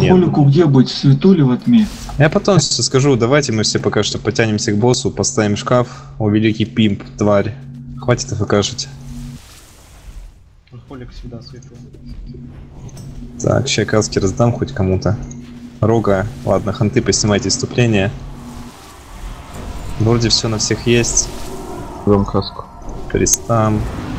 нет. Холику где быть, в свету или во тьме? Я потом все скажу, давайте мы все пока что потянемся к боссу, поставим шкаф. О, великий пимп, тварь. Хватит АФКшить. Холик сюда свету. Так, ща каски раздам хоть кому-то. Рога, ладно, ханты, поснимайте вступление. Вроде все на всех есть. Дам каску. Крестам.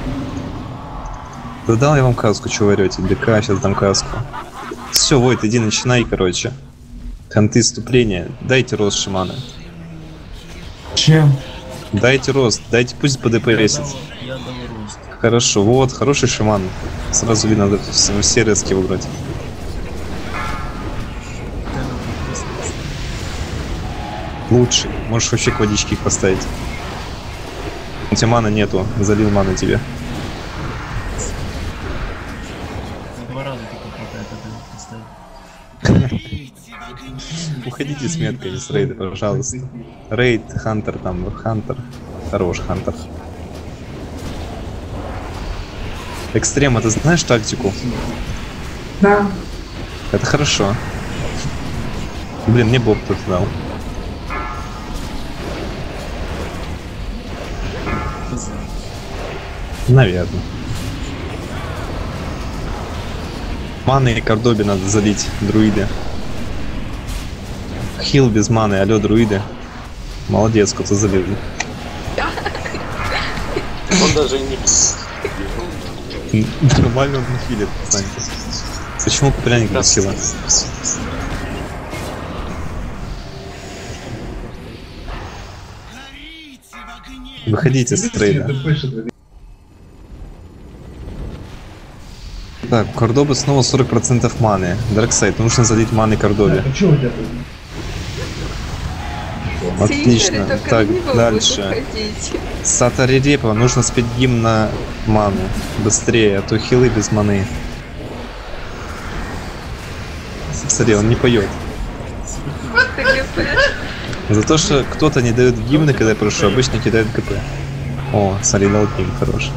Да дал я вам каску, что вы орете? ДК, сейчас дам каску. Все, Войт, иди начинай, короче. Ханты вступления. Дайте рост шаманы. Чем? Дайте рост, дайте пусть по ДП весит. Я дал рост. Хорошо, вот, хороший шаман. Сразу видно, надо все резки выбрать. Лучший. Можешь вообще к водичке их поставить. У тебя мана нету, залил ману тебе. Два раза только хватает это поставить. Уходите с метками с рейда, пожалуйста. Рейд, Хантер там, Хантер. Хорош, Хантер. Экстрем, а ты знаешь тактику? Да. Это хорошо. Блин, мне Боб кто-то дал. Наверное. Маны и Кордоби надо залить, друиды. Хил без маны, алё, друиды. Молодец, кто-то залил. Он даже не... Нормально он не хилит, пацанки. Почему пряник без хила? Выходите с трейда. Так, у Кордобы снова 40% маны. Дарксайд, нужно залить маны Кордобе. Отлично. Так, дальше. Сатари Репа, нужно спеть гимн на ману. Быстрее, а то хилы без маны. Смотри, он не поет. За то, что кто-то не дает гимны, когда я прошу, обычно кидают КП. О, смотри, дал гимн, хорош.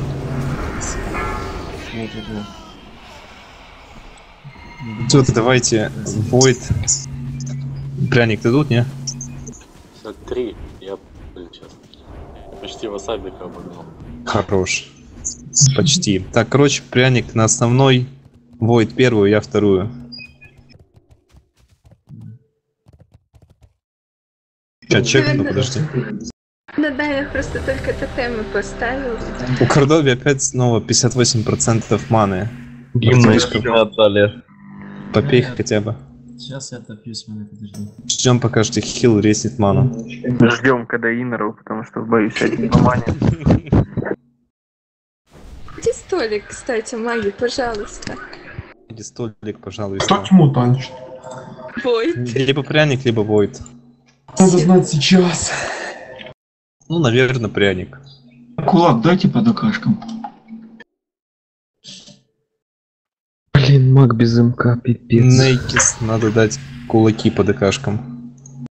Все, давайте, Void. Пряник, ты тут, не? 53, я сейчас почти васабика обогнал. Хорош. Почти. Так, короче, пряник на основной. Void первую, я вторую. Сейчас чекну, подожди. Да, я просто только тотемы поставил. У Кордоби опять снова 58% маны. Гимн отдали. Попей хотя бы. Сейчас я топью с мной, подожди. Ждем, пока что хил резнет ману. Ждем, когда инеров, потому что боюсь один по мане. Где столик, кстати, маги, пожалуйста. Иди столик, пожалуйста. Кто тьму танчит? Войт. Либо пряник, либо Void. Надо знать сейчас. Ну, наверное, пряник. Кулак дайте по ДКшкам. Блин, маг без МК, пипец. Нейкис, надо дать кулаки по ДКшкам.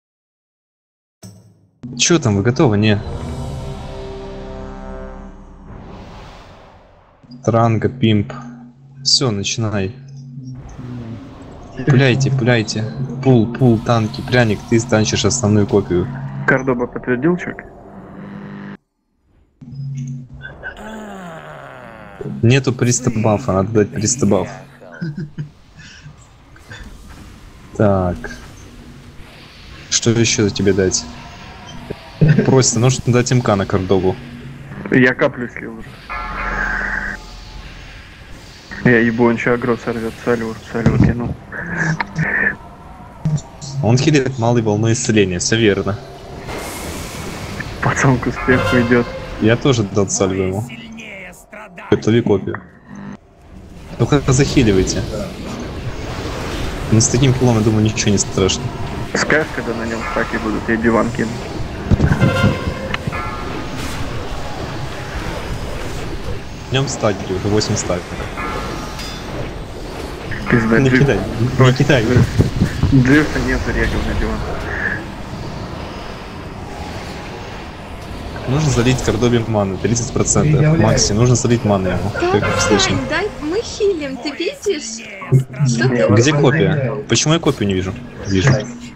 Чё там, вы готовы? Не. Транга, пимп. Все, начинай. Пуляйте, пуляйте. Пул, танки, пряник, ты станчишь основную копию. Кордоба подтвердил чек? Нету приступ бафа, надо дать приступ баф. Так. Что еще тебе дать? Просто нужно дать МК на Кордобу. Я каплю слил уже. Я ебу, он еще агро сорвет, салют кинул. Он хилит малой волной исцеления, все верно. Пацан к успеху идет. Я тоже дал сальву ему. Готови копию. Только захиливайте. Но с таким киллом, я думаю, ничего не страшно. Скажешь, когда на нем стаки будут, я диван кину. В нем стаки, уже 8 стаков. Пизда, Не кидай, не кидай. Джифта нет, зарегал на диван. Нужно залить Кордобе ману, 30%. Макси, нужно залить ману ему. Как слышно. Дай, мы мы хилим, ты видишь? Что ты? Где копия? Почему я копию не вижу? Вижу.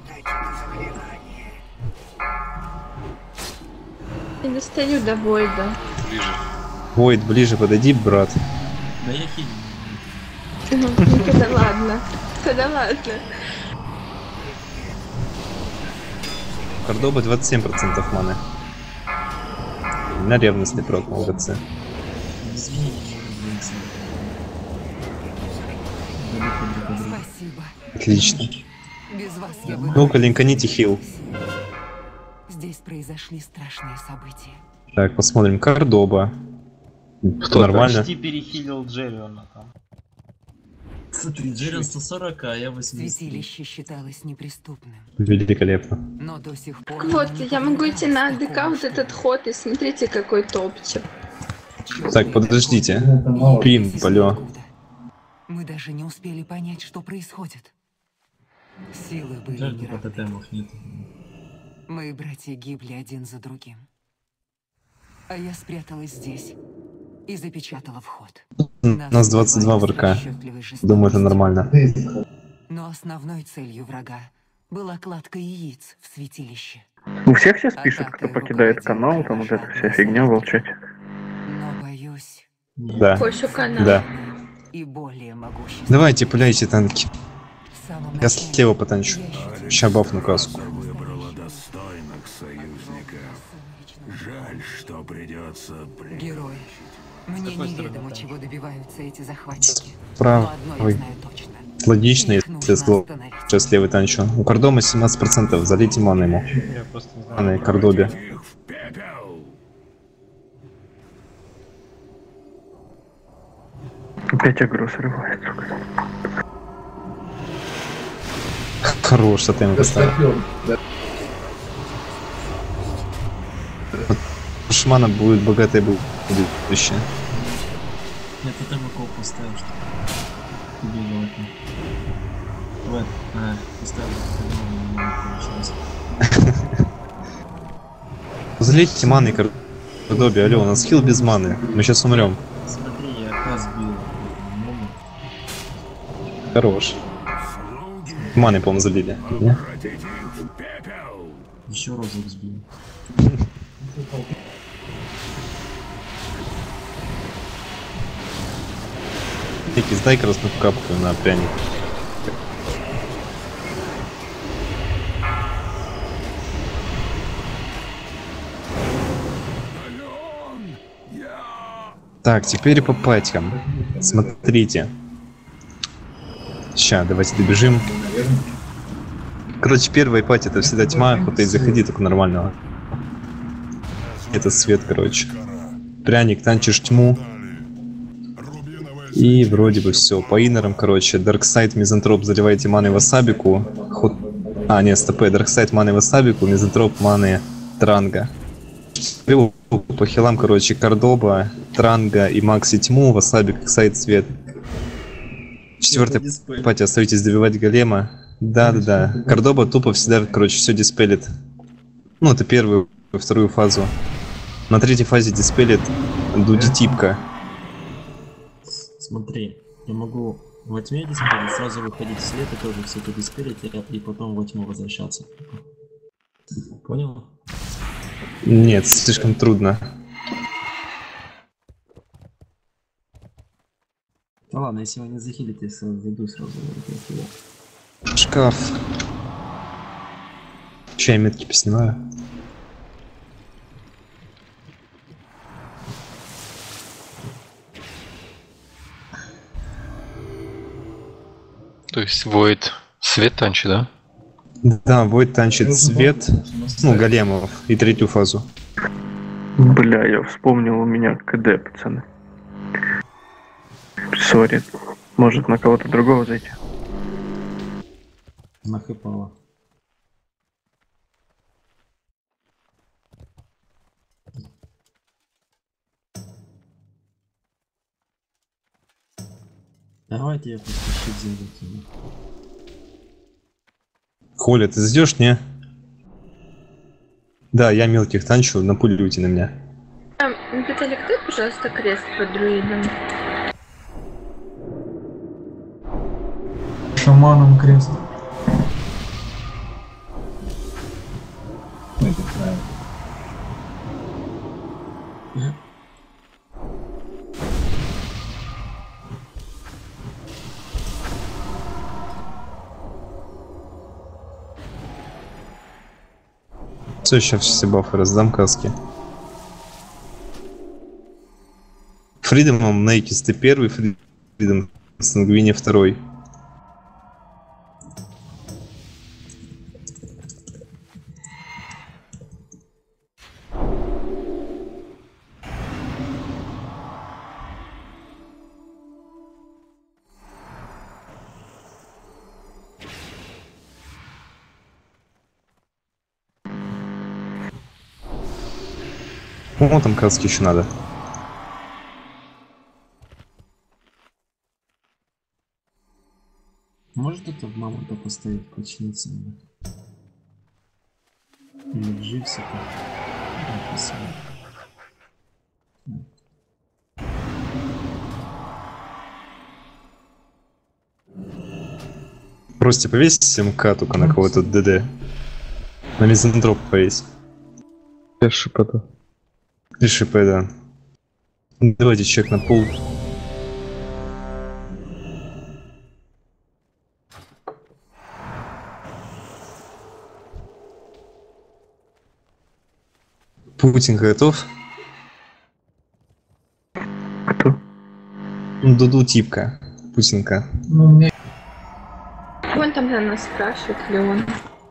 Я достаю до Войда. Войд, ближе подойди, брат. Да я хилю. Ну, тогда ладно. Тогда ладно. Кордоба 27% маны. На ревностный прок, молодцы. Извини, не двигаться. Далеко друг от друга. Спасибо. Отлично. Без вас я бы... Ну-ка, линканите хил. Здесь произошли страшные события. Так, посмотрим. Кордоба. Нормально. Почти перехилил Джерриона там. Смотри, Джеррион 140, а я 80. Святилище считалось неприступным, Великолепно. но до сих пор... Вот, нам не я могу идти на подобралось АДК, такого вот же. этот ход, и смотрите, какой топчик. Так, подождите. Пин, Месяц алло. года. Мы даже не успели понять, что происходит. Силы были Жаль, не только равны. тотемов нет. Мои братья гибли один за другим. А я спряталась здесь и запечатала вход. Нас 22 в РК. Расчетливой жестокостью. Думаю, это нормально. Но основной целью врага была кладка яиц в святилище. У всех сейчас пишут, кто покидает канал, там вот эта вся фигня в чате. Но боюсь, Да. Польшу канал. Да. и более могущественный. Давайте, пуляйте танки. В самом Я начале слева потанчу. я ощутила Ща бафну каску. Выбрала достойных союзников. Жаль, что придется герой. Мне неведомо, чего добиваются эти захватчики. Но Правый. одно я знаю точно. Логично, Их если нужно сказал. остановить. Сейчас левый танчу. У Кордома 17%. Залейте ману ему. Я просто не знаю. Маны Кордобе. их в пепел. Опять агро срывает. Хорош, тотем поставил. Шмана будет богатая будущее. Я тотем коп поставил, что убил животных. Вот, поставил тотем, не получилось. Залейте маны Кордобе. Алло, у нас хил без маны. Мы сейчас умрем. Смотри, я каз бил. Много. Хорош. Маны, по-моему, залили. Не? Обратите их в пепел. Еще розок сбил. Ники, сдай красную капку на пряник. Так, теперь по патькам. Смотрите. Ща, давайте добежим. Короче, первая пати это всегда тьма, охота и заходи, только нормального. Это свет, короче. Пряник, танчишь тьму. И вроде бы все. По инерам, короче, Дарксайд, Мизантроп заливайте маны Васабику. А, нет, стопэ, Дарксайд маны Васабику, Мизантроп маны Транга. По хилам, короче, Кордоба, Транга и Макси тьму, Васабик, Сайд свет. Четвертая пати, остаетесь добивать голема. Да. Кордоба тупо всегда, короче, все диспелит. Ну, это первую, вторую фазу. На третьей фазе диспелит Дуди-типка. Смотри, я могу во тьме диспелить, сразу выходить в свет и тоже все это диспелить, и потом во тьму возвращаться. Понял? Нет, слишком трудно. Да ладно, если вы не захилите, я сразу зайду сразу. Шкаф. Чай метки поснимаю. То есть Void свет танчит, да? Да, будет танчит свет, ну, големов, и третью фазу. Бля, я вспомнил, у меня КД, пацаны. Сори. Может на кого-то другого зайти? Нахыпало. Давайте я просто щит землю кину. Коля, ты зайдешь, не? Да, я мелких танчу, напулюйте на меня. Виталик, дай, пожалуйста, крест под друидом. Шаманом крест. Все, сейчас все бафы раздам каски. Фридомом Нейкис ты первый, Фридом Сангвини второй. О, там каски еще надо. Может это в мамонта поставить, починиться надо? Или в Дживсика? Просто повесить МК только на кого-то ДД. На мизантроп повесь. Я шипота. И ШП, да. Давайте чек на пол. Путин готов? Кто? Дуду типка. Путинка. Ну, у меня Вон там на нас спрашивает, Леон.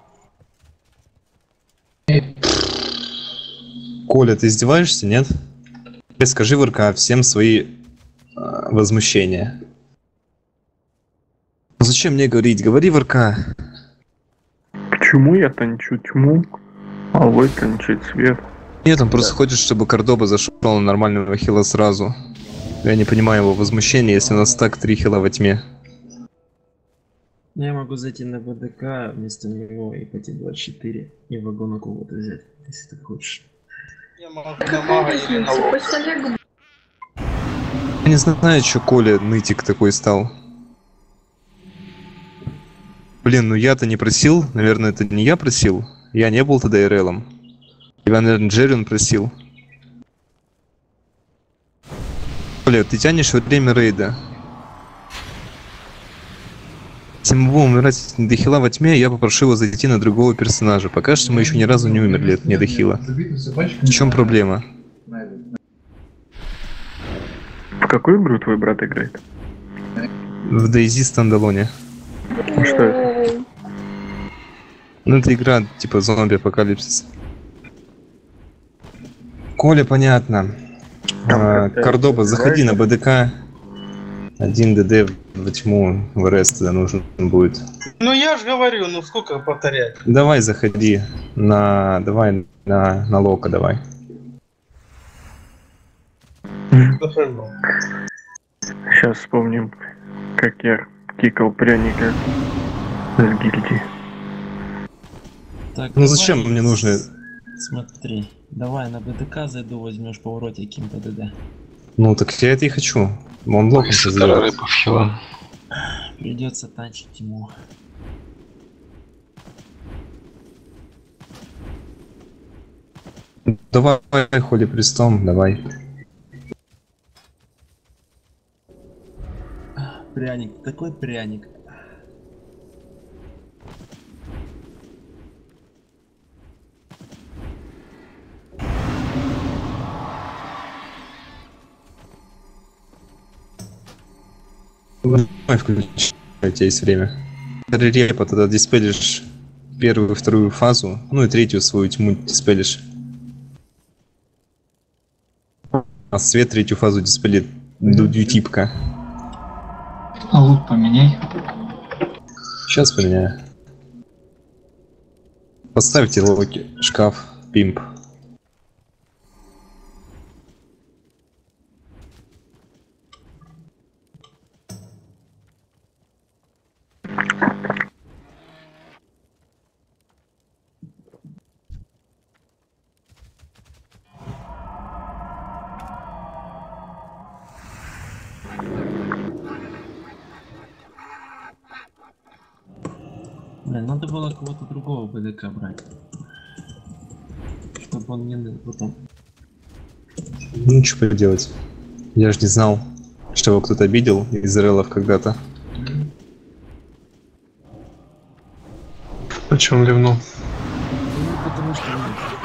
Коля, ты издеваешься, нет? Скажи в РК всем свои возмущения. Ну зачем мне говорить? Говори в РК. Почему я танчу тьму, а вы танчить свет? Нет, он просто хочет, чтобы Кордоба зашел на нормального хила сразу. Я не понимаю его возмущения, если у нас так 3 хила во тьме. Я могу зайти на БДК вместо него и пойти 24 и вагон кого-то взять, если ты хочешь. Я могу на Какая мага или на разница? лоб. Пусть Олег Я не знаю, что Коля нытик такой стал. Блин, ну я-то не просил. Наверное, это не я просил. Я не был тогда ИРЛом. Иван, наверное, Джерин просил. Коля, ты тянешь время рейда. Если мы будем умирать до хила во тьме, я попрошу его зайти на другого персонажа. Пока что мы еще ни разу не умерли от недохила. В чем проблема? В какую игру твой брат играет? В DayZ стандалоне. Ну что это? Ну это игра типа зомби-апокалипсис. Коля, понятно. Кордоба, заходи на БДК. 1 ДД во тьму, в РС тогда нужен будет. Ну я же говорю, ну сколько повторять? Давай заходи на... Давай на Лока, давай. Захожу. Сейчас вспомним, как я кикал пряника с гильдии. Так, Ну зачем давай, мне нужно... Смотри, давай на БДК зайду, возьмешь повороте ким по ДД. Ну так я это и хочу. Он Локом Сатара рыба в хила. Придется танчить ему. Давай, холи престом, давай. Пряник, такой пряник. Давай включай, у тебя есть время. Репа тогда диспелишь первую, вторую фазу, ну и третью свою тьму диспелишь. А свет третью фазу диспелит дютипка. а лут поменяй. Сейчас поменяю. Поставьте Локи, шкаф, пимп. Блин, надо было кого-то другого БДК брать. Чтобы он не ныл потом. Ну, что поделать. Я ж не знал, что его кто-то обидел из релов когда-то. О чем ливнул? Ну, потому что...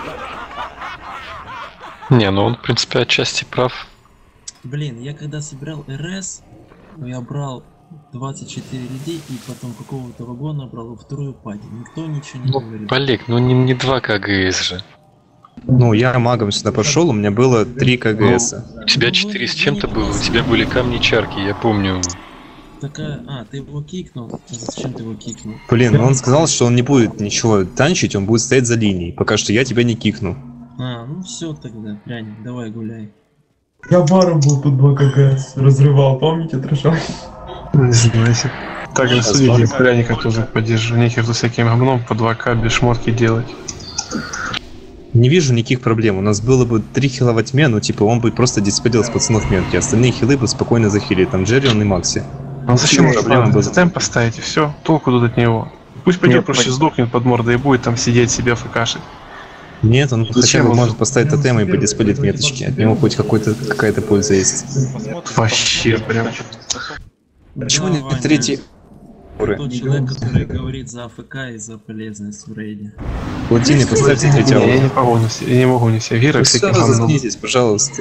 Не, ну он, в принципе, отчасти прав. Блин, я когда собирал РС, я брал 24 людей и потом какого-то вагона брал во вторую пати. Никто ничего не говорил. Олег, ну не 2 КГС же. Ну, я магом сюда пошел, у меня было 3 КГС. У тебя 4 с чем-то было, у тебя были камни чарки, я помню. Такая, ты его кикнул? Зачем ты его кикнул? Блин, ну он сказал, что он не будет ничего танчить, он будет стоять за линией, пока что я тебя не кикну. Ну все тогда, пряник, давай гуляй. Я баром был тут 2 КГС, разрывал, помните, трешал? Не знаете. Так и судите, пряника тоже поддерживаю. Нехер за всяким говном по 2К без шмотки делать. Не вижу никаких проблем. У нас было бы 3 хила во тьме, но типа он бы просто диспелил с пацанов метки. Остальные хилы бы спокойно захилили. Там Джеррион и Макси. А зачем проблема была? темп поставить и все? Толку тут от него. Пусть пойдет, проще сдохнет под мордой и будет там сидеть себе фкашить. Нет, он хотя Зачем бы он? может поставить тотем и подиспелить меточки. От него хоть какая-то польза есть. Вообще прям. Почему не Ваня, третий? Тот человек, который говорит за АФК и за полезность в рейде. Плотины поставьте третий Я аут. не могу на себе, я не могу на себе вирок всяким говном. Заткнитесь, пожалуйста.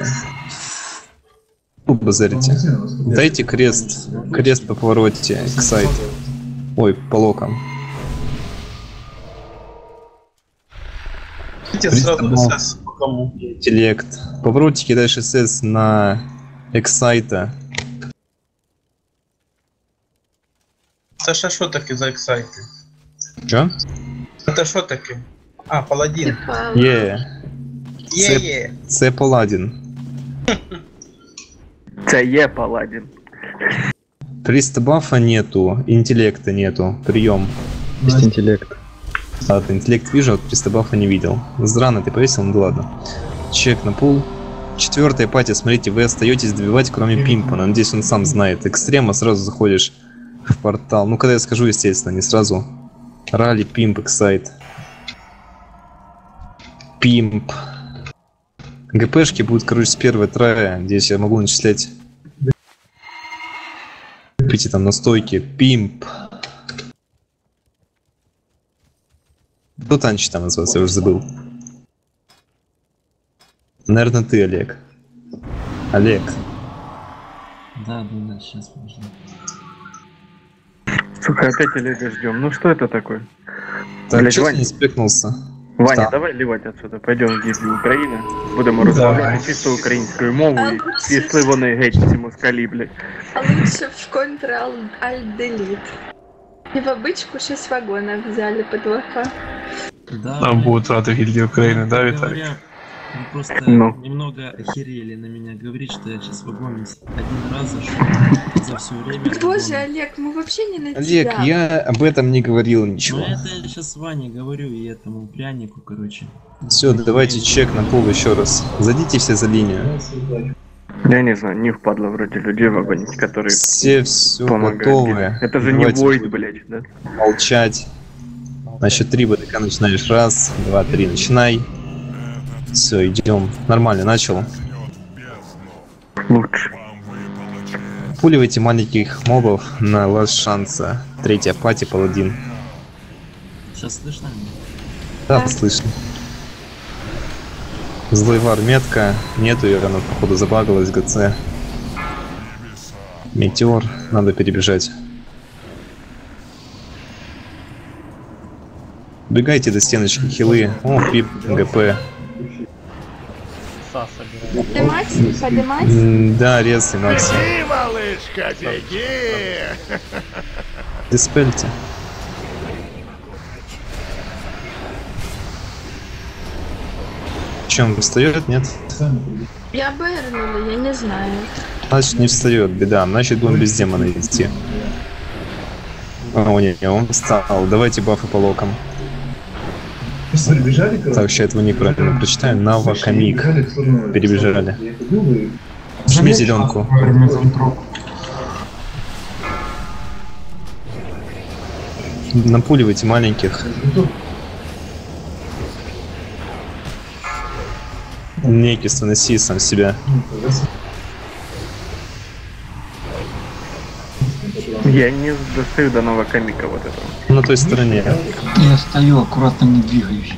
Базарите. Дайте крест. Крест по повороте к сайту. Ой, по локам. Интеллект. Поворотики дальше СС на эксайта. Саша, що таке за ексайти? Чё? Це що таке? Паладін. Є. Це паладін. Це є паладін. Пристабафа нету, интеллекта нету. Прием. Есть интеллект. Ладно, интеллект вижу, а вот пристабафа не видел. Зрано ты повесил, ну да ладно. Чек на пул. 4-я пати, смотрите, вы остаетесь добивать, кроме пимпа. Надеюсь, он сам знает. Экстрема, сразу заходишь в портал. Ну, когда я скажу, естественно, не сразу. Ралли, пимп, эксайт. Пимп. ГПшки будут, короче, с первой трая. Здесь я могу начислять. Пейте там настойки. Пимп. Кто танчит там называется, я уже забыл. Наверное, ты, Олег. Олег. Да, сейчас можно. Сука, опять Олега ждем. Ну что это такое? Так, Блядь, чё ты Ваня. не спекнулся? Ваня, Да. давай ливать отсюда. Пойдем в гильдию України. Будемо розмовляти чисто українською мовою. Пішли вони геть ці москалі, блядь. А лучше в Ctrl-Alt-Delete. И в обычку 6 вагонов взяли по 2К. Да, Нам будут рады в гильдии Украины, да, Виталик? говоря, он просто Ну. немного охерели на меня. Говорит, что я сейчас в вагоне один раз зашел за все время. Боже, вагона. Олег, мы вообще не на Олег, тебя. я об этом не говорил Ну ничего. это я сейчас Ване говорю и этому прянику, короче. Все, давайте чек на пол еще раз. Зайдите все за линию. Я не знаю, не впадло вроде людей в вагоне, которые Все помогают. готовы. Это же не Давайте Войд, блядь, да? молчать. На счет 3 БДК начинаешь. 1, 2, 3, начинай. Все, идем. Нормально, начал. Лучше. Пуливайте маленьких мобов на ласт шанса. 3-я пати, паладин. Сейчас слышно меня? Да, слышно. Злой вар метка. Нету ее, она походу забагалась, ГЦ. Метеор. Надо перебежать. Бегайте до стеночки, хилы. О, пип, ГП. Поднимать? Поднимать? Да, рез и Макси. Беги, малышка, беги! Диспельте. Чем встает, нет? Я бэрнула, я не знаю. Значит, не встает, беда. Значит, будем без демона идти. О, не, он встал. Давайте бафы по локам. Так, сейчас этого неправильно прочитаю. Навакамик. Перебежали. Жми зеленку. Напуливайте маленьких. Некис, выноси сам себя. Я не достаю до нового комика вот этого. На той стороне. Я стою, аккуратно не двигаюсь.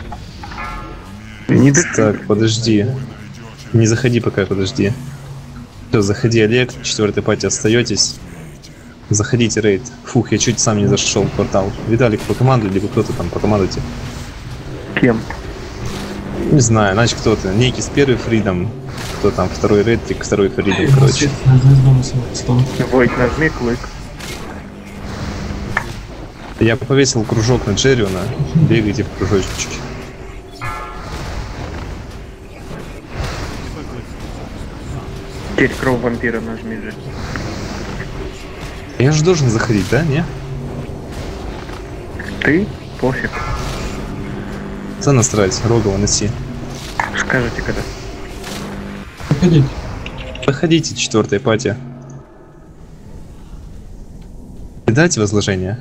Так, подожди. Не заходи пока, подожди. Все, заходи, Олег, 4-й пати остаетесь. Заходите, рейд. Фух, я чуть сам не зашел в портал. Виталик по команду, либо кто-то там по командуйте. Кем? Не знаю, значит кто-то. Некий с первый фридом. Кто там, второй рейд, второй фридом, короче. Войт, нажми клык. Я повесил кружок на Джерриона. Бегайте в кружочек. Теперь кровь вампира нажми же. Я же должен заходить, да? Не? Ты? Пофиг. За насрать, Рогова носи. Скажите когда. Заходите. Заходите, 4-я пати. Дайте возложение.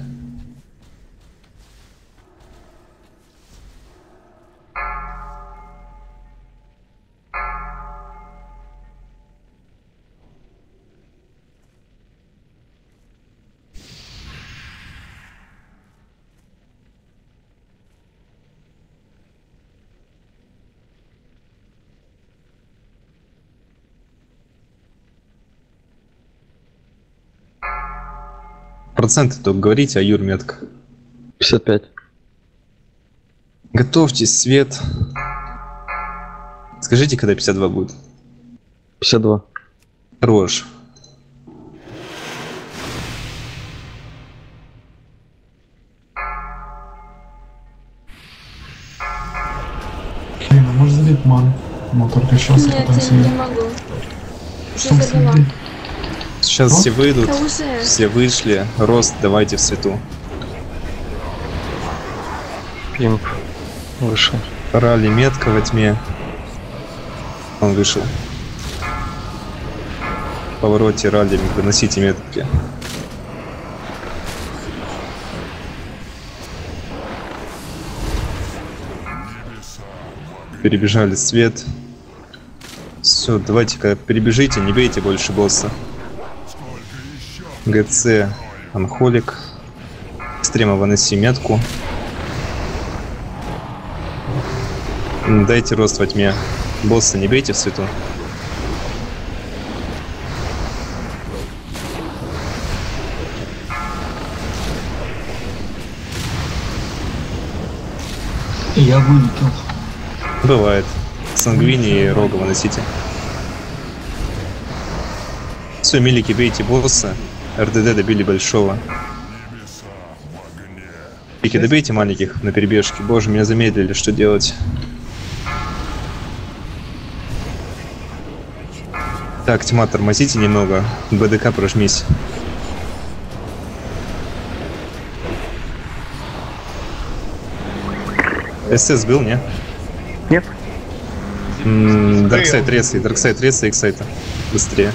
Проценты только говорите, а Юр метка. 55. Готовьтесь, свет. Скажите, когда 52 будет. 52. Хорош. Блин, а может залить ману? Но только сейчас Нет, я не могу. Уже залила. Сейчас все выйдут, Да уже. все вышли. Рост давайте в свету. Пимп вышел. Ралли метка во тьме. Он вышел. В повороте ралли выносите метки. Перебежали свет. Все, давайте-ка перебежите, не бейте больше босса. ГЦ Анхолик. Экстрема выноси метку. Дайте рост во тьме. Босса не бейте в свету. Я вылетел. Бывает. Сангвини и Рога выносите. Все, милики, бейте босса. РДД добили большого. Пики, добейте маленьких на перебежке. Боже, меня замедлили, что делать? Так, тьма, тормозите немного. БДК прожмись. СС был, не? Нет. Дарксайд резай, эксайта. Быстрее.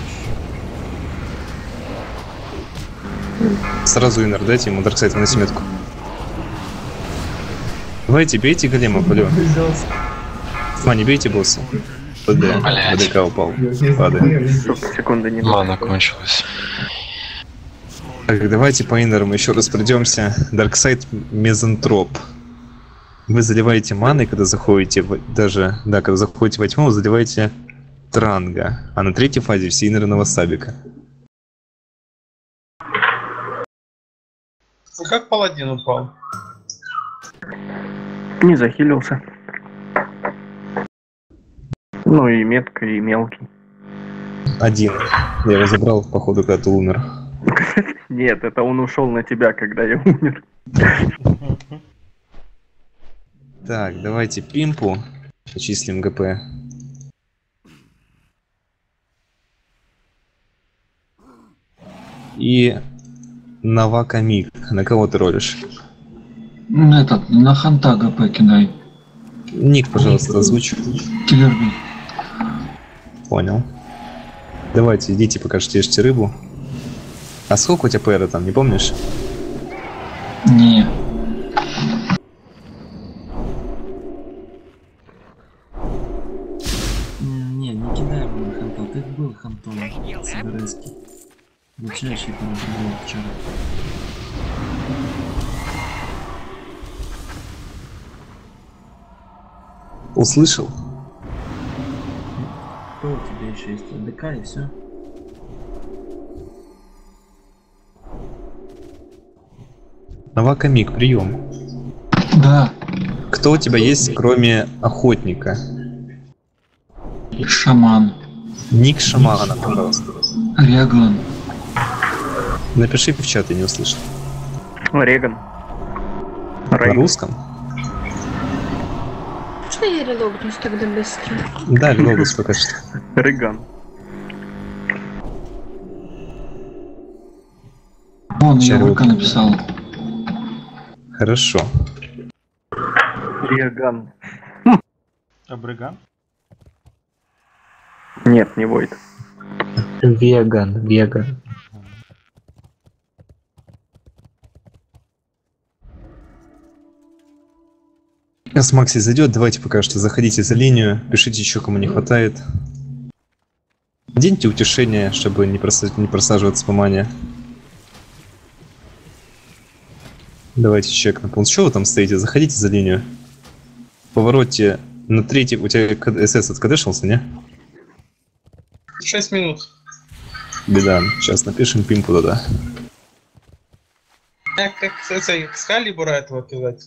Сразу иннер дайте ему, Дарксайд выноси метку. Давайте, бейте голема, алло. Не бейте босса. БДК упал. Падает. Секунды не Мана кончилась. Так, давайте по иннерам еще раз пройдемся. Дарксайд Мизантроп. Вы заливаете маной, когда заходите даже, да, когда заходите во тьму, вы заливаете Транга. А на 3-й фазе все иннеры на васабика. Как паладин упал? Не захилился. Ну и метка, и мелкий. Один. Я его забрал, походу, когда ты умер. Нет, это он ушел на тебя, когда я умер. Так, давайте пимпу. Почислим ГП. И Навакамик. На кого ты ролишь? Этот, на ханта ГП кидай. Ник, пожалуйста, озвучь. Киллерби. Понял. Давайте, идите, пока что ешьте рыбу. А сколько у тебя ПР там, не помнишь? Не. Не кидай его на ханта. Ты был хантом Сибирский. Лучайший там был вчера. Услышал? Кто у тебя еще есть? АДК и все? Новакамик, прием. Да. Кто у тебя есть, кроме охотника? Шаман. Ник шамана, пожалуйста. Реган. Напиши в чат, я не услышал. Реган. На русском? Что я релогнусь тогда быстро? Да, релогус пока что. Реган. Вон, я ВК написал. Хорошо. Реган. Абриган? Нет, не Войд. Веган, веган. Сейчас Макси зайдет, давайте пока что заходите за линию, пишите еще кому не хватает. Деньте утешение, чтобы не просаживаться по мане. Давайте чек на пол. Чего вы там стоите? Заходите за линию. В повороте на третий. У тебя СС откадешился, не? 6 минут. Беда. Сейчас напишем пимпу туда. Как с Экскалибура этого кидать?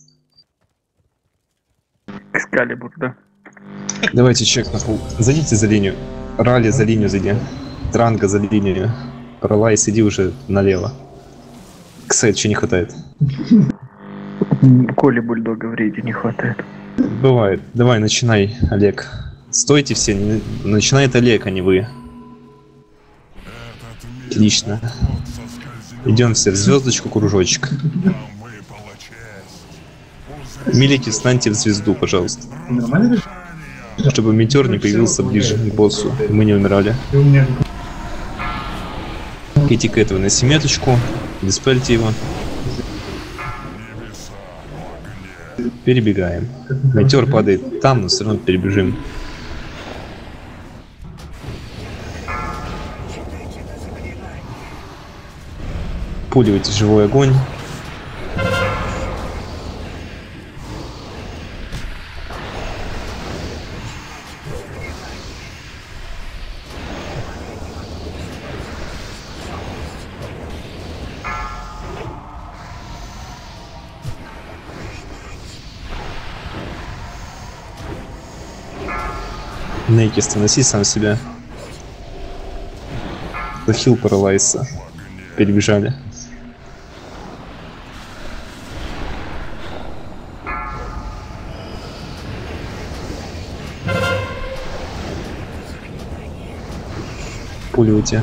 Экскалибур, да. Давайте чек на пол. Зайдите за линию. Ралли за линию зайди. Транга за линию. Паралай, сиди уже налево. Кстати, что не хватает? Коли Бульдога в рейде не хватает. Бывает. Давай, начинай, Олег. Стойте все, начинает Олег, а не вы. Отлично. Идем все в звездочку, кружочек. Милики, встаньте в звезду, пожалуйста. Чтобы метеор не появился ближе к боссу, и мы не умирали. Идите к этому на семеточку, диспельте его. Перебегаем. Метеор падает там, но все равно перебежим. Пуливайте живой огонь. Нейкис, выноси сам себя. Захил Паралайса. Перебежали. Пуливайте.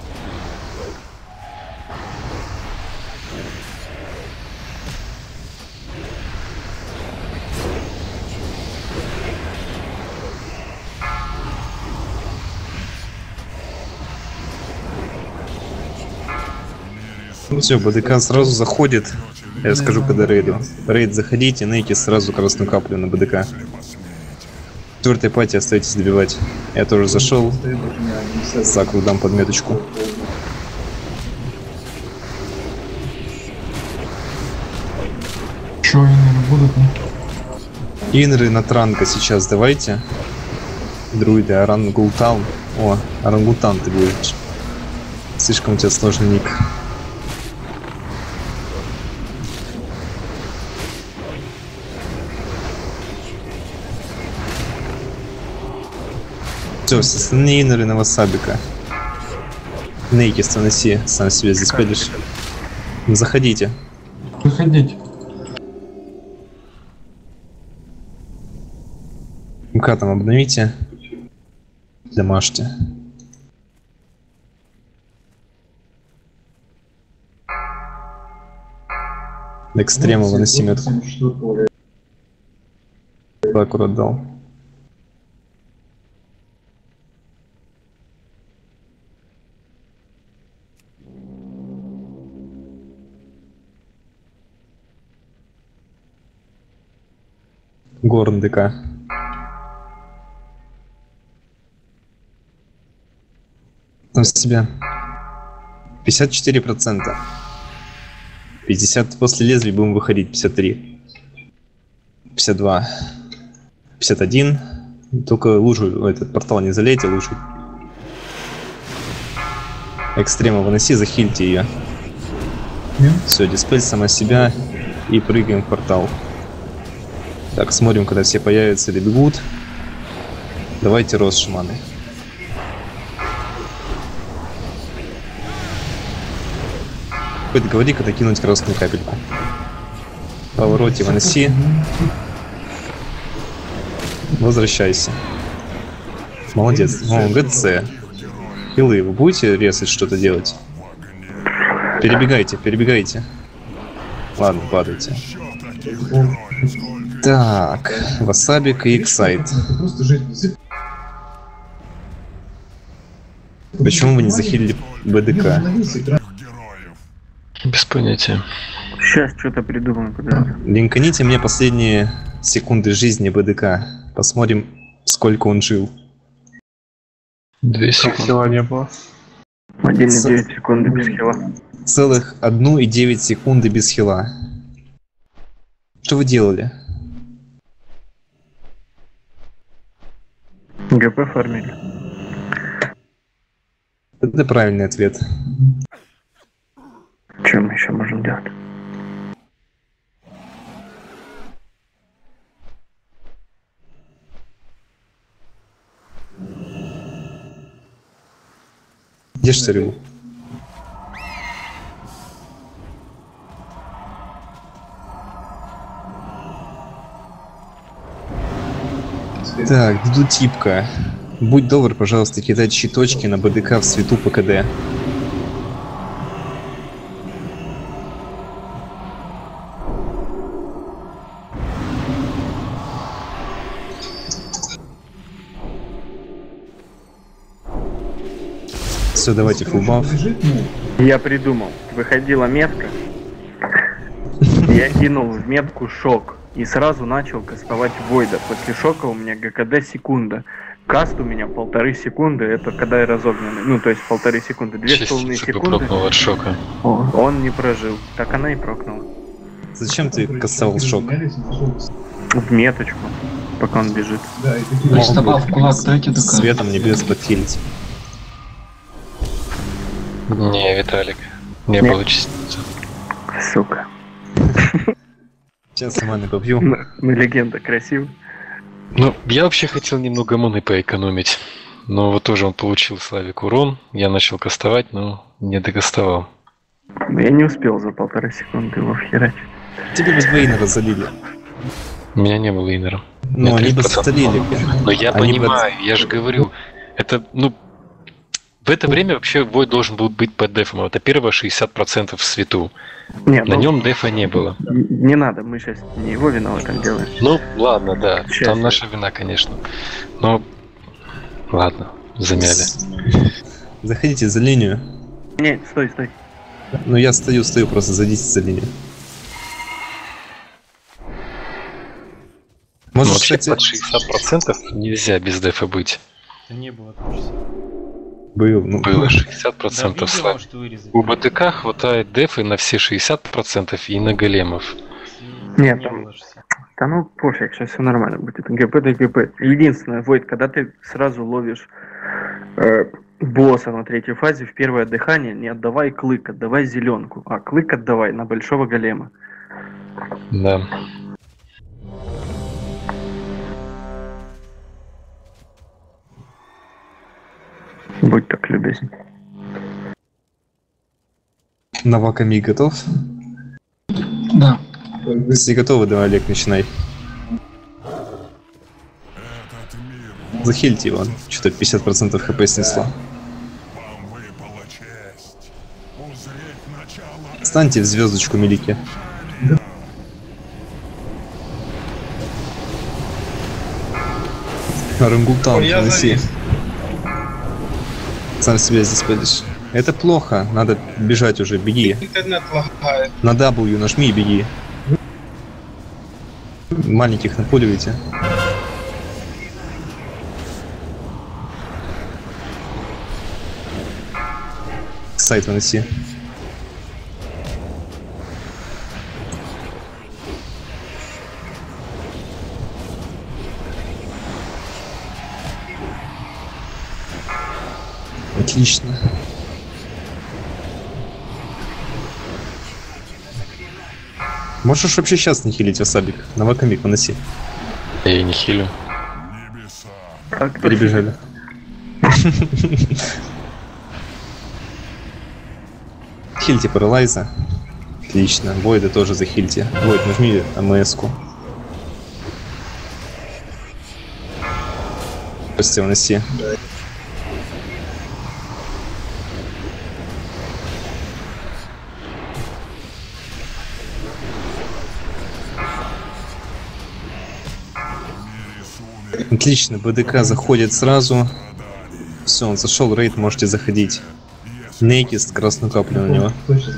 Все, БДК сразу заходит. Я скажу, когда рейду. Рейд заходите, Нейки сразу красную каплю на БДК. Четвертой пати остаетесь добивать. Я тоже зашел. Сакру дам подметочку. Что, инеры будут, не? Инры на Транга сейчас давайте. Друиды, Орангутан. О, Орангутан ты будешь. Слишком у тебя сложный ник. Все, остальные инеры на васабика. Нейкис, выноси, сам себе здесь пойдешь. Заходите. Заходите. МК там обновите. Домашьте. Экстрема выноси метку. Аккурат дал. Горн ДК. Там себя 54%. 50 после лезвий будем выходить. 53. 52. 51. Только лужу, этот портал не залейте, лужу. Экстрема выноси, захильте ее. Все, диспель сама себя. И прыгаем в портал. Так, смотрим, когда все появятся или бегут. Давайте рост шаманы. Хоть говори, когда кинуть красную капельку. В повороте выноси. Возвращайся. Молодец. О, ГЦ. Хилы, вы будете резать что-то делать? Перебегайте, перебегайте. Ладно, падайте. Так, васабик и эксайт. Почему вы не захилили БДК? Без понятия. Сейчас что-то придумаем, подожди. Линканите мне последние секунды жизни БДК. Посмотрим, сколько он жил. 2 секунды. Хила не было. 1,9 секунды без хила. Целых 1,9 секунды без хила. Что вы делали? ГП фармили. Это правильный ответ. Что мы еще можем делать? Ешьте рыбу. Так, Дудутипка. Будь добр, пожалуйста, кидать щиточки на БДК в свету ПКД. Все, давайте фулбаф. Я придумал. Выходила метка. Я кинул в метку шок. И сразу начал кастовать Войда. После шока у меня ГКД секунда. Каст у меня 1,5 секунды. Это когда я разогнанный. Ну, то есть 1,5 секунды. 2,5 секунды. Прокнул от шока. О, он не прожил. Так она и прокнула. Зачем ты кастовал шок? В меточку. Пока он бежит. Добавь кулак, дайте ДК. Светом небес подхилить. Не, Виталик. Не Нет. было частицы. Сука. Сейчас маны побью. Ну, легенда красив. Ну, я вообще хотел немного маны поэкономить. Но вот тоже он получил Славик урон. Я начал кастовать, но не докастовал. Я не успел за 1,5 секунды его вхерачить. Тебе без Вейнера залили. У меня не было инера. Ну, они бы залили. Но я понимаю, я же говорю, это, ну, в это время вообще Войд должен был быть под дефом. Это первое 60% в свету. Нет, на ну, нем дефа не было. Не надо, мы сейчас не его виноватым делаем. Ну, ладно, да. Сейчас. Там наша вина, конечно. Но, ладно, замяли. Заходите за линию. Не, стой. Ну я стою, просто зайдите за линию. Ну, Может, вообще кстати... под 60% нельзя без дефа быть. Да не было там 60. Было 60% Да, слаб. У БТК хватает дефы на все 60% и на големов. Нет, там... Да ну пофиг, сейчас все нормально будет. ГП да ГП. Единственное, Войд, когда ты сразу ловишь босса на 3-й фазе, в первое дыхание не отдавай клык, отдавай зеленку, а клык отдавай на большого голема. Да. Будь так любезен. Наваками готов? Да. Если готовы, давай, Олег, начинай. Захильте его, что-то 50% хп снесло. Станьте в звездочку, милики. Орангутан, неси. Сам себя здесь пойдешь. Это плохо, надо бежать уже, беги. Интернет лагает. На W нажми и беги. Маленьких напуливайте. Сайт выноси. Отлично. Можешь вообще сейчас не хилить васабик. На вакамик выноси. Я и не хилю. Перебежали. Хильте паралайза. Отлично. Войда тоже захильте. Войд, нажми АМС-ку. Костя, выноси. Отлично, БДК заходит сразу. Все, он зашел, рейд, можете заходить. Нейкист, красную каплю на него.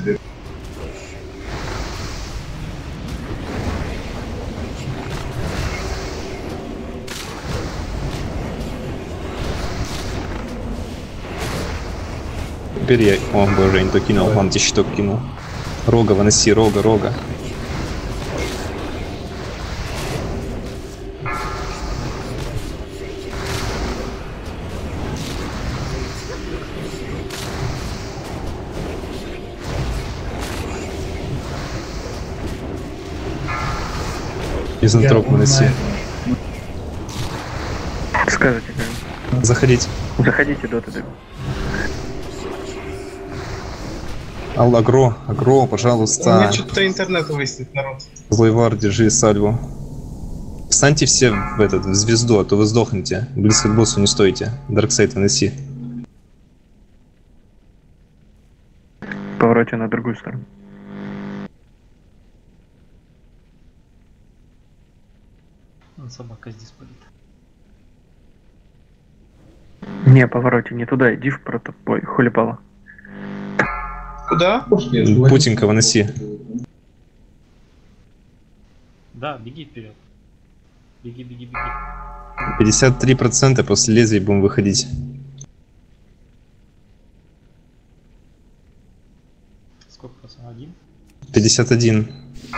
Теперь я... О, боже, я не то кинул, антищиток кинул. Рога, выноси, рога, рога. Мизантроп выноси. Скажите, как? Заходите. Заходите до туда. Агро, агро, У меня пожалуйста. что-то интернет высит, народ. Злой вар, держи сальву. Встаньте все в звезду, а то вы сдохнете. Близко к боссу не стойте. Дарксайд выноси. Повороте на другую сторону. Собака здесь палит. Не, повороте не туда, иди в протопой, хулипала. Куда? Путинка выноси. Да, беги вперед. Беги, беги, беги. 53% после лезвия будем выходить. Сколько процентов? 1? 51.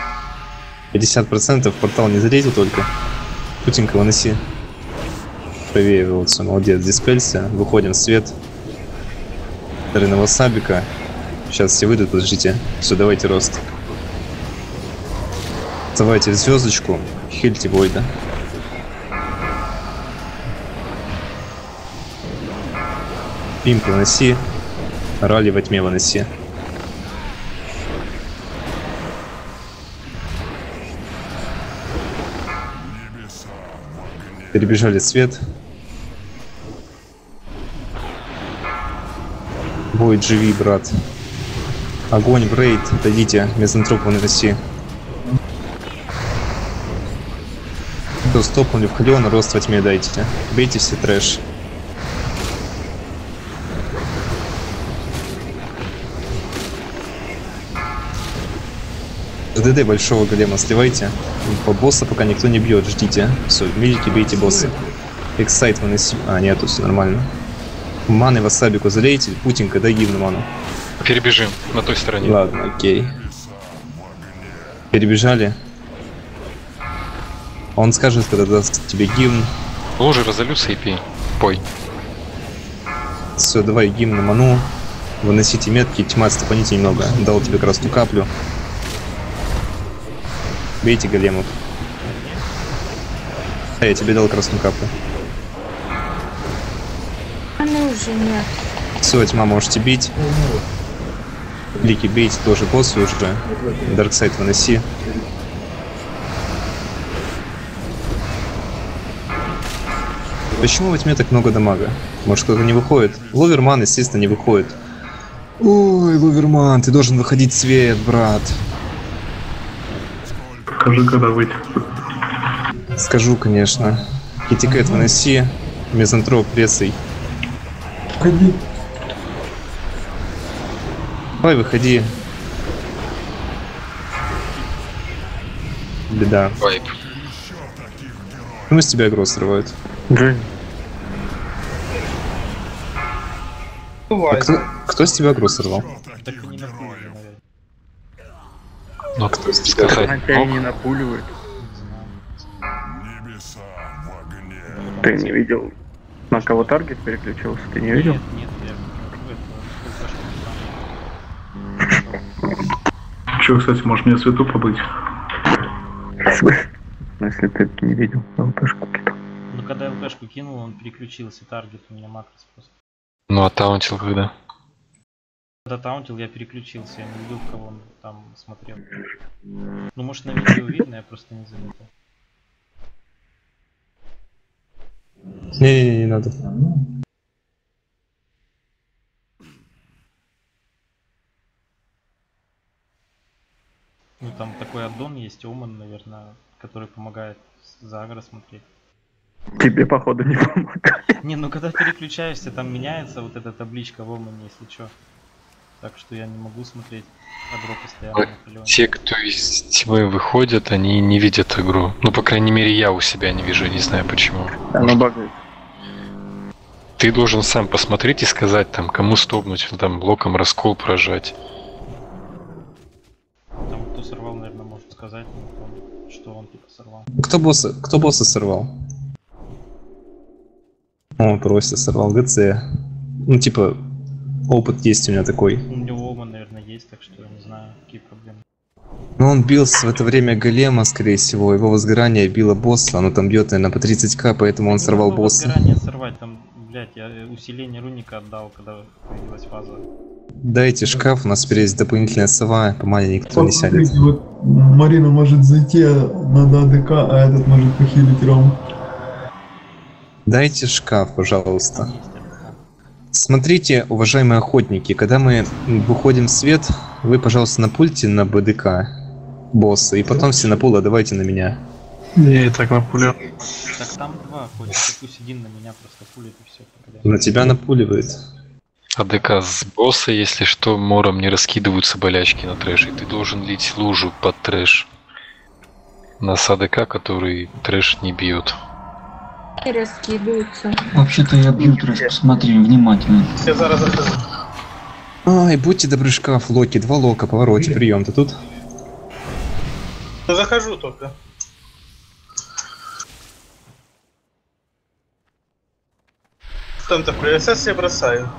50% портал не залезет только. Путинка выноси. Правее волосы, молодец, диспелься. Выходим в свет. На васабика. Сейчас все выйдут, подождите. Все, давайте рост. Вставайте в звездочку. Хильте Войда. Пимп выноси. Ралли во тьме выноси. Перебежали свет. Будет живи, брат. Огонь, брейд, дадите, мизантроп выноси. Кто стопнули в Халион, рост во тьме дайте. Бейте все трэш. ДД большого голема сливайте. По босса пока никто не бьет, ждите. Все, милики, бейте босса. Эксайт выноси. А, нету, все нормально. Маны васабику залейте, Путинка, дай гимн ману. Перебежим на той стороне. Ладно, окей. Перебежали. Он скажет, когда даст тебе гимн. Ложи разолются и пей. Пой. Все, давай гимн на ману. Выносите метки, тьма, стопаните немного. Дал тебе красную каплю. Бейте големов. А я тебе дал красную каплю. Она уже нет. Все, тьма, можете бить. Лики бейте тоже боссу уже. Дарксайд выноси. Почему во тьме так много дамага? Может, кто-то не выходит? Ловерман, естественно, не выходит. Ой, Ловерман, ты должен выходить в свет, брат. Скажи, когда выйти. Скажу, конечно. Китикет выноси. Мизантроп прессой. Выходи. Давай, выходи. Беда. Вайп. Ну, с тебя игру срывают. Дженни. А кто с тебя игру сорвал? Так и не напугали, наверное. Ну, а кто сказать? Она тебя и не напуливает. Ты не видел, на кого таргет переключился? Ты не видел? Нет, я Че, кстати, может мне свету побыть? Ну, если ты не видел, ЛПшку кидал. Ну, когда я ЛПшку кинул, он переключился, таргет у меня макрос просто. Ну, а таунтил когда? Когда таунтил, я переключился, я не видел, кого он там смотрел. Ну, может, на видео видно, я просто не заметил. Не надо. Ну, там такой аддон есть, Оман, наверное, который помогает за агро смотреть. Тебе, походу, не помогает. Не, ну когда переключаешься, там меняется вот эта табличка в Омане, если что. Так что я не могу смотреть агро постоянно на поле. Те, кто из тьмы выходят, они не видят игру. Ну, по крайней мере, я у себя не вижу, не знаю почему. Оно багает. Ты должен сам посмотреть и сказать, там, кому стопнуть, там, блоком раскол прожать. Там кто сорвал, наверное, может сказать, что он типа сорвал. Кто босса сорвал? О, просто сорвал ГЦ. Ну, типа, опыт есть у меня такой. У него Оман, наверное, есть, так что я не знаю, какие проблемы. Ну, он бил в это время голема, скорее всего. Его возгорание било босса. Оно там бьет, наверное, по 30к, поэтому он сорвал босса. Возгорание сорвать, там, блять, я усиление руника отдал, когда появилась фаза. Дайте шкаф, у нас теперь есть дополнительная сова, по мане никто не сядет. Смотрите, вот Марина может зайти, надо АДК, а этот может похилить Рому. Дайте шкаф, пожалуйста. Смотрите, уважаемые охотники, когда мы выходим в свет, вы, пожалуйста, напульте на БДК босса, и потом все на пула давайте на меня. Я и так напулил. Так там два ходят, пусть один на меня просто пулит и все. На тебя напуливает. АДК с босса, если что, мором не раскидываются болячки на трэш, и ты должен лить лужу под трэш. На АДК, который трэш не бьет. И раскидываются. Вообще-то я бью трэш, посмотри внимательно. Я зараз захожу. Ай, будьте добры, шкаф, Локи, 2 лока, повороте, прием, ты тут? Я захожу только. Там-то при СС я бросаю.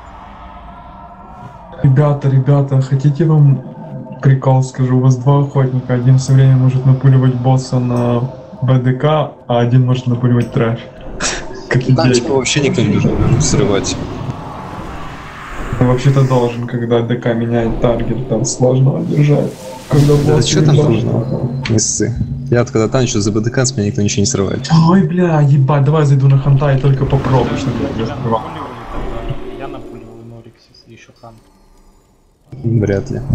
Ребята, хотите вам прикол скажу? У вас два охотника, один все время может напуливать босса на БДК, а один может напуливать трэш. Как Танчика вообще никто не должен срывать. Вообще-то должен, когда ДК меняет таргет, там сложно держать. Когда Да босс что там меняет. нужно? Не ссы. Я вот когда танчу за БДК, с меня никто ничего не срывает. Ой, бля, ебать, давай зайду на ханта и только попробую, что я срывал. Я напуливал Нориксис и еще Хан. Вряд ли.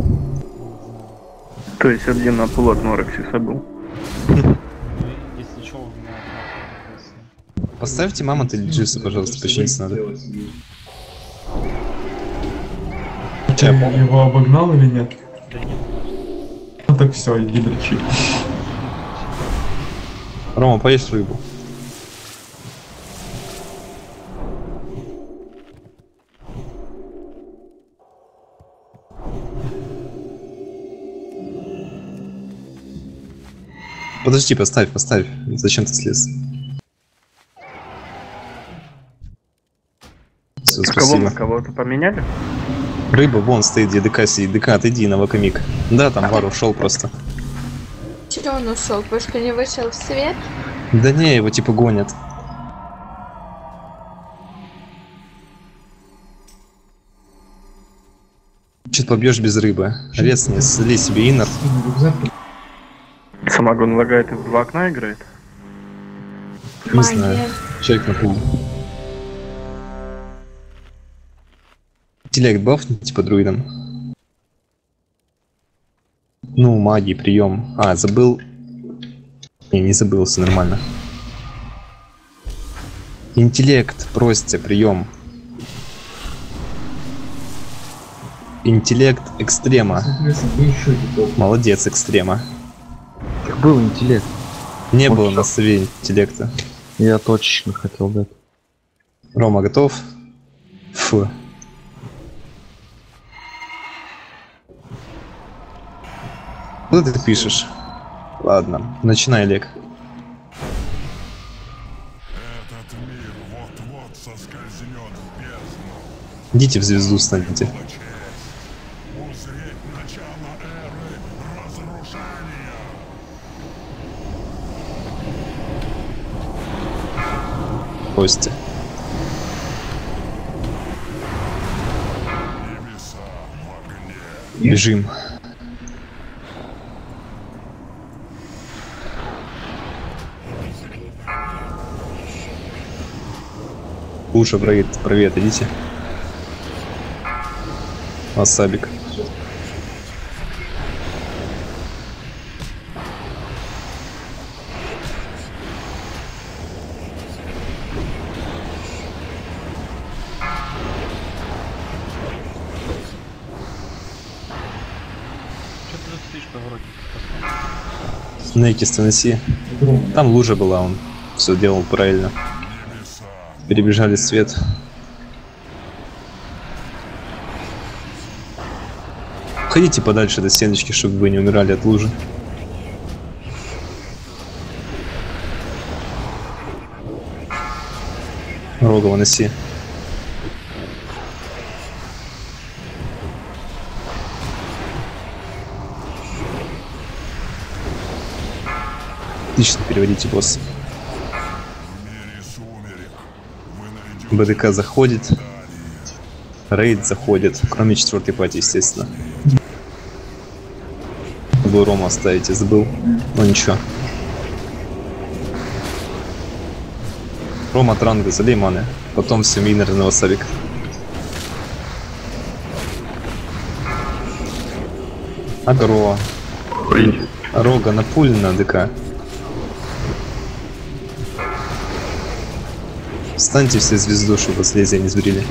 То есть один на пул от Норексиса был. Если что, у меня Поставьте мамонт или джиса, пожалуйста, починиться надо. Ты его обогнал или нет? Да нет. Ну так все, иди дрочи. Рома, поешь рыбу. Подожди, поставь. Зачем ты слез? Все, спасибо. Кого-то поменяли? Рыба вон стоит, где ДК сидит. ДК, отойди на вакамик. Да, там вар ушел просто. Чего он ушел? Потому что не вышел в свет? Да не, его типа гонят. Чуть побьешь без рыбы. Резни, слей себе иннер. Самогон лагает и в два окна играет? Не знаю. Человек на пул. Интеллект бафни, типа друидом. Ну, магии, прием. А, забыл. Не забыл, все нормально. Интеллект, просите, прием. Интеллект экстрема. Молодец, экстрема. Был интеллект. Не было на сове интеллекта. Я точечно хотел дать. Рома, готов? Фу. Что ты пишешь? Ладно, начинай, Олег. Идите в звезду станете. Кости. Бежим. Лучше привет, идите. Васабик. Что ты тут стоишь, поворотник? Снейки станоси. Там лужа была, он все делал правильно. Перебежали свет. Уходите подальше до стеночки, чтобы вы не умирали от лужи. Рога выноси. Отлично, переводите босса. БДК заходит. Рейд заходит. Кроме 4-й пати, естественно. Вы Рома оставите, забыл. Ну ничего. Рома Транга, залей маны. Потом все минеры на васабик. Агро. Рога на пуль на ДК. Встаньте все звезду, чтобы вас лезвия не сбрили.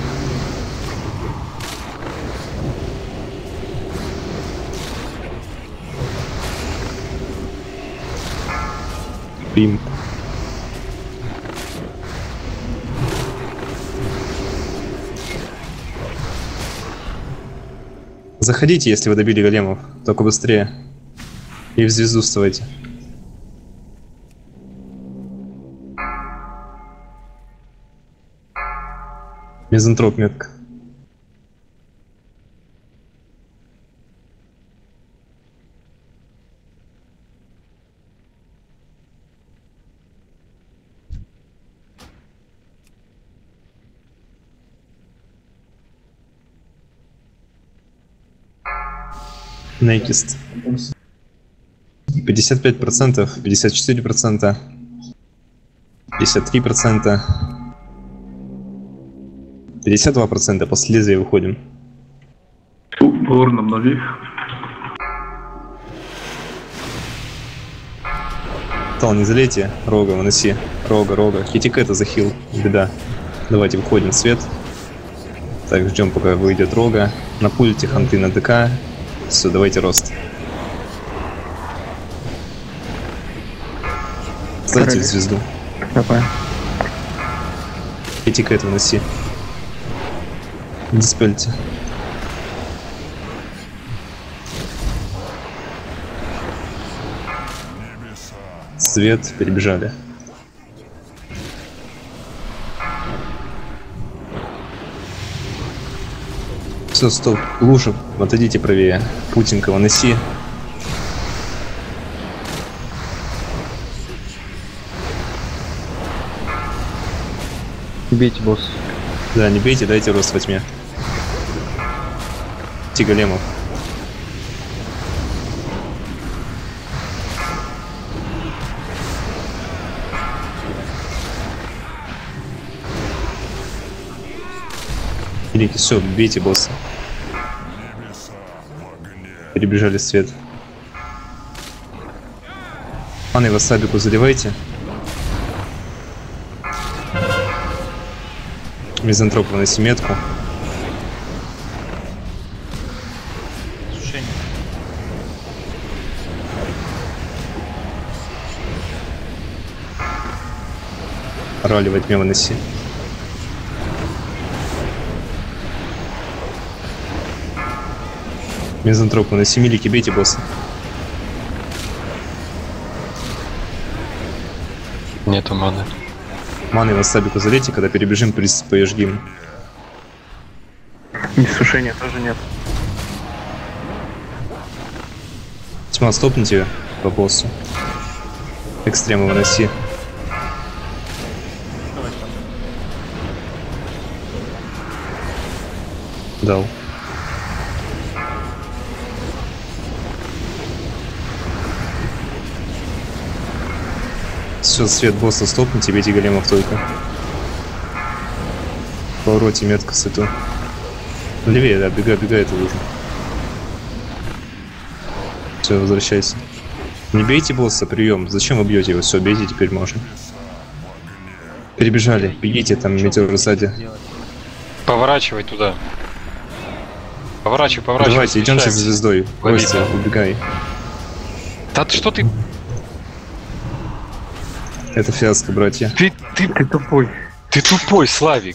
Пим. Заходите, если вы добили големов, только быстрее. И в звезду вставайте. Мизантроп метка. Нейкист. 55%, 54%, 53%, 52%, после лезвия выходим. Упорно обнови. Тал, не залейте, Рога, выноси. Рога. Хитика это захил, беда. Давайте выходим в свет. Так, ждем, пока выйдет Рога. На пульте ханты на ДК. Все, давайте рост. Ставьте в звезду. Давай. Хитика это выноси. Диспельте. Свет, перебежали. Все, стоп, лучше отойдите правее. Путинка, выноси. Бейте, босс. Да, не бейте, дайте рост во тьме. Големов. Великий, все, бейте босса. Перебежали свет. Маны васабику заливайте. Мизантроп, выноси метку. Ралли во тьме выноси. Мизантроп выноси, милики, бейте босса. Нету маны. Маны в васабику залейте, когда перебежим, поежгим. Иссушения тоже нет. Тьма, стопните по боссу. Экстремы выноси. Дал. Все, свет босса стопните, бейте големов только. В повороте метка сыту. Левее, да, бегай, это лужу. Все, возвращайся. Не бейте босса, прием. Зачем вы бьете его? Все, бейте, теперь можно. Перебежали, бегите, там метеор сзади. Поворачивай туда. Поворачивай. Давайте, идемте за звездой. Костя, убегай. Да что ты? Это фиаско, братья. Ты тупой. Ты тупой, Славик.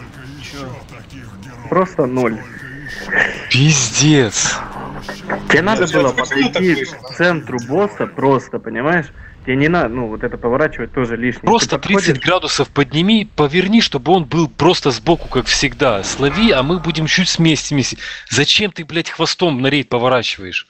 Просто 0. Пиздец. Тебе надо было подойти к центру босса просто, понимаешь? Тебе не надо, ну, вот это поворачивать тоже лишнее. Просто 30 градусов подними, поверни, чтобы он был просто сбоку, как всегда. Слови, а мы будем чуть вместе. Зачем ты, блядь, хвостом на рейд поворачиваешь?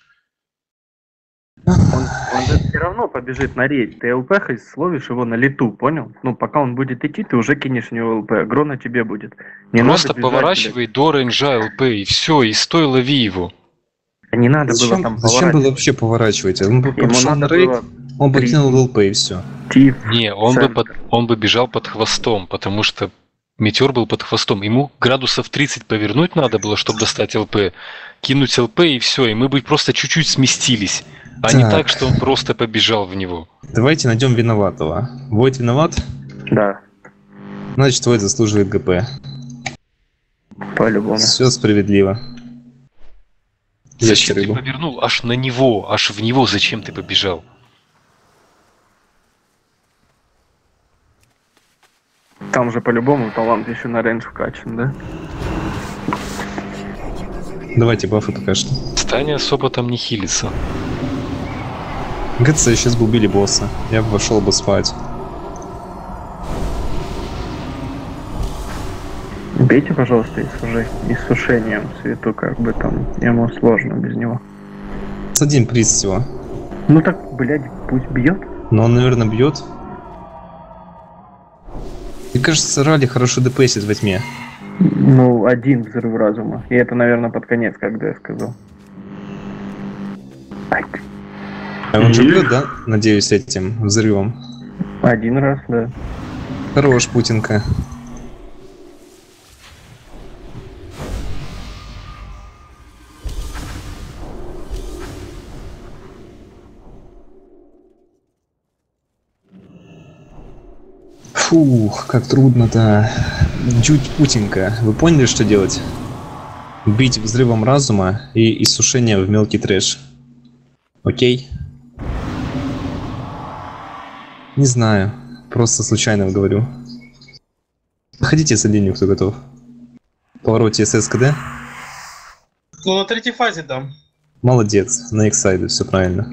Он же все равно побежит на рейд. Ты ЛП словишь его на лету, понял? Ну, пока он будет идти, ты уже кинешь в него ЛП. Гро на тебе будет. Не просто надо бежать, поворачивай до рейнджа ЛП, и все, и стой, лови его. Не надо было там Зачем было вообще поворачивать? Он бы пошел на рейд, он бы кинул ЛП и все. Не, он бы бежал под хвостом, потому что метеор был под хвостом. Ему градусов 30 повернуть надо было, чтобы достать ЛП. Кинуть ЛП и все, и мы бы просто чуть-чуть сместились. А не так, что он просто побежал в него. Давайте найдем виноватого. Войд виноват? Да. Значит, Войд заслуживает ГП. По-любому. Все справедливо. Зачем ты повернул аж на него? Аж в него зачем ты побежал? Там же по-любому талант еще на рейндж вкачан, да? Давайте бафы пока что. Таня особо там не хилится. ГЦ, сейчас бы убили босса. Я бы пошел бы спать. Бейте, пожалуйста, иссушением цвету, как бы там ему сложно без него. С один приз всего. Ну так, блядь, пусть бьет. Но он, наверное, бьет. Мне кажется, Ралли хорошо ДПсит во тьме. Ну, один взрыв разума. И это, наверное, под конец, когда я сказал. А он же бьет, да? Надеюсь, этим взрывом. Один раз, да. Хорош, Путинка. Фух, как трудно-то. Чуть Путинка. Вы поняли, что делать? Бить взрывом разума и иссушение в мелкий трэш. Окей? Не знаю. Просто случайно говорю. Ходите за линию, кто готов. Повороте ССКД. Ну, на третьей фазе дам. Молодец. На X-сайду, все правильно.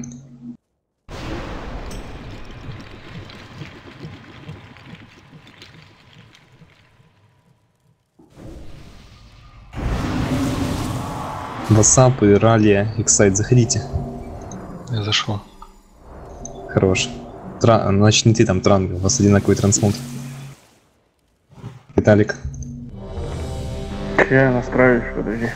Васап и Ралли, X-сайд, заходите. Я зашел. Хорош. Значит, не ты там, Транга. У вас одинаковый трансмут. Виталик. Я настраиваюсь, подожди.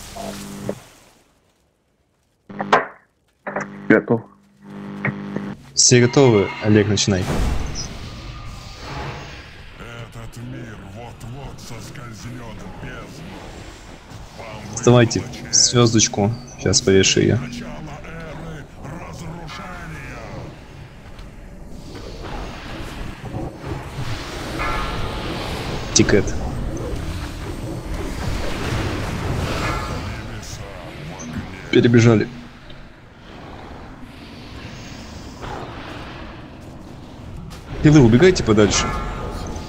Готов. Все готовы? Олег, начинай. Этот мир вот-вот соскользнет в бездну. Вставайте в звездочку. Сейчас повешу ее. Тикет. Перебежали. Хилы, убегайте подальше.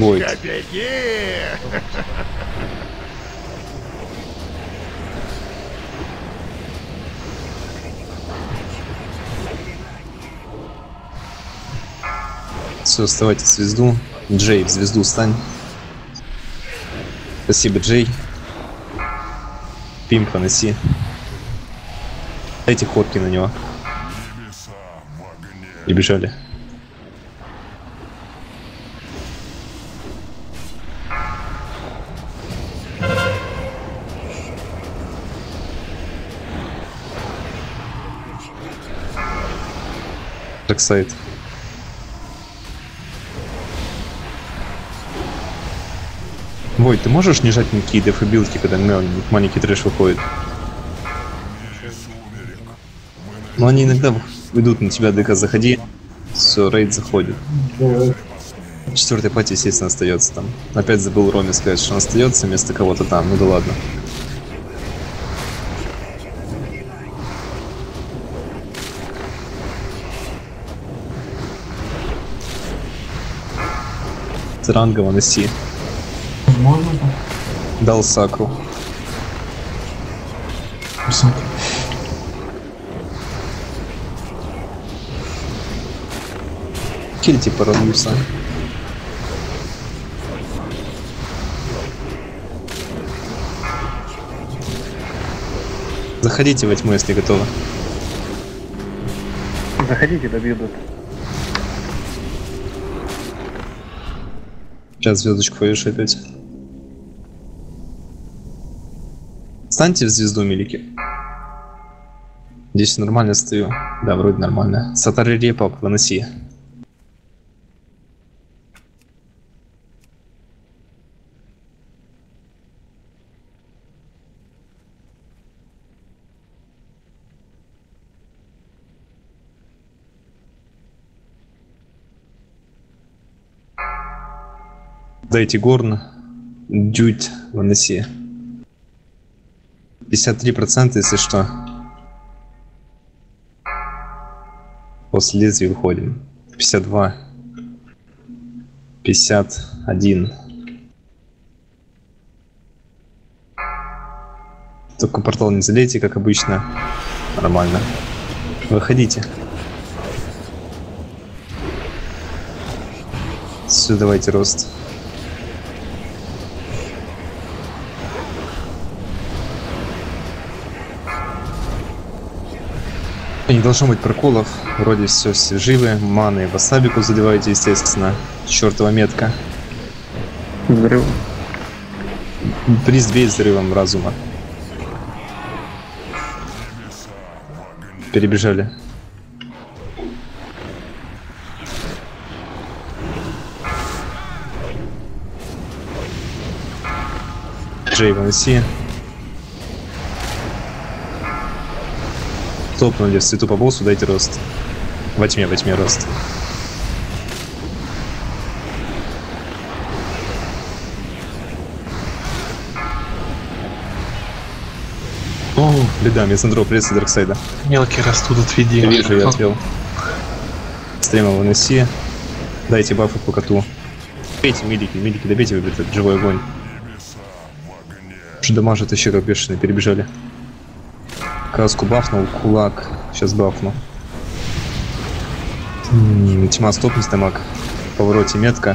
Войд. Все, вставайте в звезду. Джей, в звезду стань. Спасибо, Джей. Пим поноси. Дайте ходки на него. И бежали. Дарксайд. Вой, ты можешь не жать никакие деф и билки, когда маленький трэш выходит? Но они иногда идут на тебя, ДК, заходи. Все, рейд заходит. Четвертая пати, естественно, остается там. Опять забыл Роме сказать, что он остается вместо кого-то там. Ну да ладно. Транга выноси. Можно? Дал сакру. Кильте Парадуса. Заходите во тьму, если готовы. Заходите, добьют. Сейчас звездочку повешу опять. Станьте в звезду, милики. Здесь нормально стою. Да, вроде нормально. Сатари Репап, выноси. Дайте горн. Дють, выноси. 53%, если что. После лезвия выходим. 52. 51. Только портал не залейте, как обычно. Нормально. Выходите. Все, давайте рост. Не должно быть проколов, вроде все живы, маны васабику заливаете, естественно, чертова метка. Взрыв. Приз 2 взрывом разума. Перебежали. Джей, выноси. Топнули в свету по боссу, дайте рост. Во тьме рост. О, беда, мизантроп леса Дарксайда. Мелкие растут, отведи. Вижу, я отвел. Стрема выноси. Дайте бафы по коту. Добейте, милики, добейте, вы, этот живой огонь. Что дамажит еще как бешеные, перебежали. Каску бафнул, кулак. Сейчас бафну. Тьма стопнись, дамаг. В повороте метка.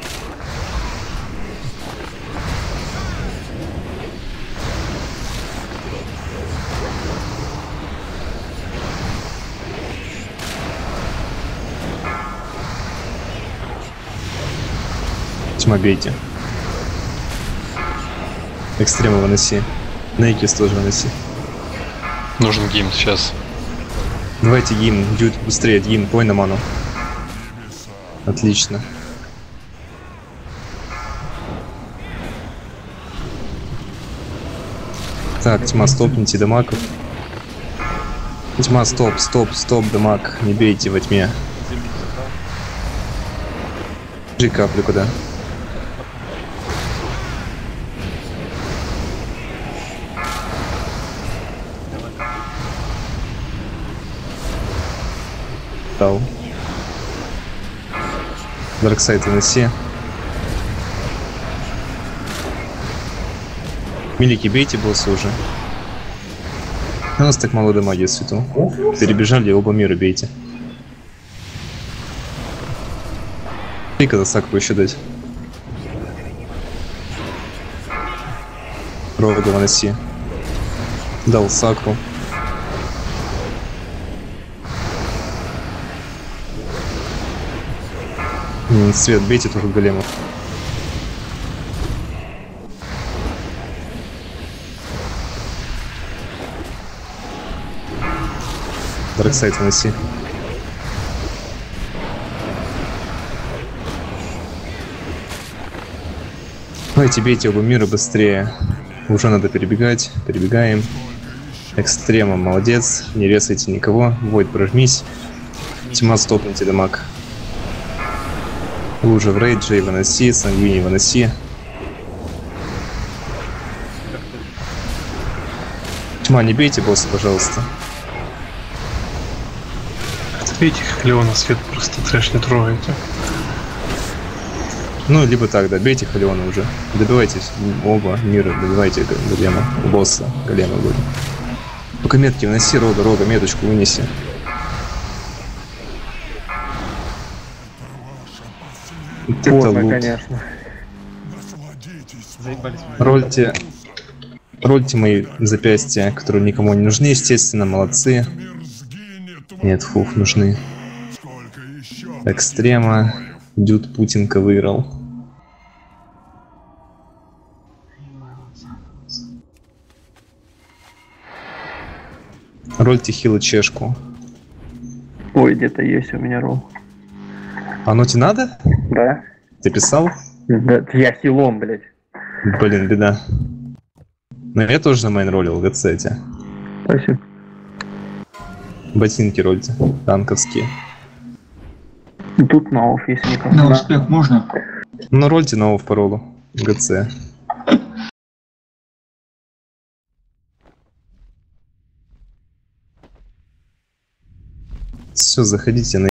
Тьма бейте. Экстрема выноси. Нейкис тоже выноси. Нужен гимн сейчас. Давайте гимн, дюд, быстрее, гимн, пой на ману. Отлично. Так, тьма, стопните дамаг. Тьма, стоп, дамаг, не бейте во тьме. Держи каплю куда. Дал. Дарксайд выноси. Милики, бейте босса уже. У нас так мало дамаги в свету. Перебежали, оба мира бейте. И когда сакку еще дать. Рога выноси. Дал сакру. Свет, бейте только големов. Дарксайд выноси. Давайте бейте оба мира быстрее. Уже надо перебегать. Перебегаем. Экстрема, молодец. Не резайте никого. Войд, прожмись. Тьма, стопните дамаг. Лужа в рейдже, выноси. Сангвини, выноси. Тьма, не бейте босса, пожалуйста. Отбейте Халиона, свет просто трэш не трогайте. Ну, либо так, да, бейте Халиона уже. Добивайтесь оба мира, добивайте голема, босса, голема будет. Только метки выноси, рога, меточку вынеси. Поздно, конечно. Рольте мои запястья, которые никому не нужны, естественно, молодцы. Нет, фуф, нужны. Экстрема. Дюд Путинка выиграл. Рольте хила чешку. Ой, где-то есть у меня ролл. Оно тебе надо? Да. Ты писал? Да, я хилом, блядь. Блин, беда. Но я тоже на мейн ролил в гацете. Спасибо. Ботинки рольте, танковские. Тут науф, если никому. На успех можно? Ну, рольте науф по ролу. ГЦ. Все, заходите на